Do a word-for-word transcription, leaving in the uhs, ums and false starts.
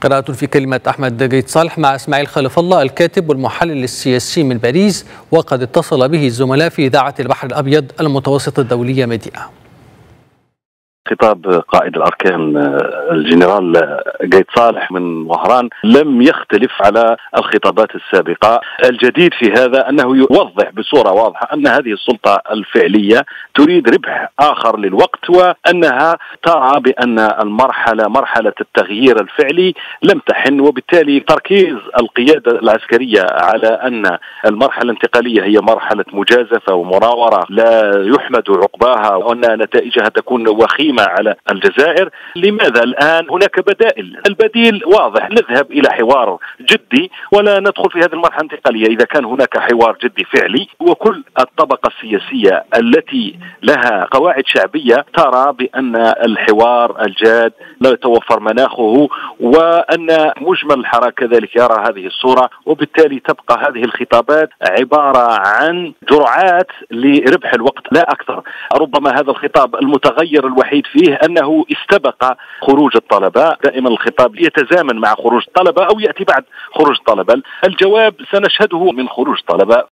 قراءة في كلمة أحمد قيد صالح مع إسماعيل خلف الله الكاتب والمحلل السياسي من باريس، وقد اتصل به الزملاء في إذاعة البحر الأبيض المتوسط الدولية ميديا. خطاب قائد الأركان الجنرال قيد صالح من وهران لم يختلف على الخطابات السابقة. الجديد في هذا أنه يوضح بصورة واضحة أن هذه السلطة الفعلية تريد ربح آخر للوقت، وأنها ترى بأن المرحلة مرحلة التغيير الفعلي لم تحن، وبالتالي تركيز القيادة العسكرية على أن المرحلة الانتقالية هي مرحلة مجازفة ومناورة لا يحمد عقباها، وأن نتائجها تكون وخيمة على الجزائر. لماذا الآن هناك بدائل؟ البديل واضح، نذهب إلى حوار جدي ولا ندخل في هذه المرحلة الانتقالية. إذا كان هناك حوار جدي فعلي وكل الطبقة السياسية التي لها قواعد شعبية ترى بأن الحوار الجاد لا يتوفر مناخه، وأن مجمل الحراك كذلك يرى هذه الصورة، وبالتالي تبقى هذه الخطابات عبارة عن جرعات لربح الوقت لا أكثر. ربما هذا الخطاب المتغير الوحيد فيه أنه استبق خروج الطلبة. دائما الخطاب يتزامن مع خروج الطلبة أو يأتي بعد خروج الطلبة. الجواب سنشهده من خروج الطلبة.